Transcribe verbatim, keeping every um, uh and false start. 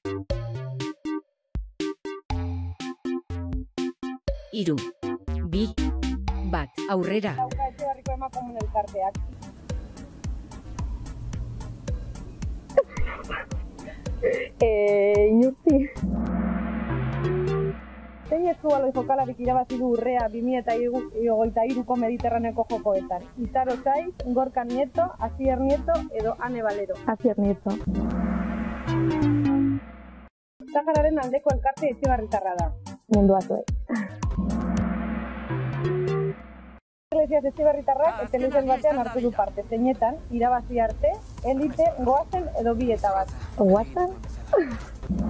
Hiru, bi, bat, aurrera. Dauka Etxebarriko emakumen elkarteak. Eh, inurti. Zein eskubaloi jokalarik irabazi du urrea bi mila hogeita hiruko Mediterraneoko jokoetan? Izaro Saiz, Gorka Nieto, Asier Nieto edo Ane Valero? Asier Nieto. Sahararen aldeko elkarte etxebarritarra da. Mundua zuek. Iglesias Etxebarritarrak etelezen batean hartu du parte, zeinetan, irabazi arte, elite, goazen edo bi eta bat. Goazen?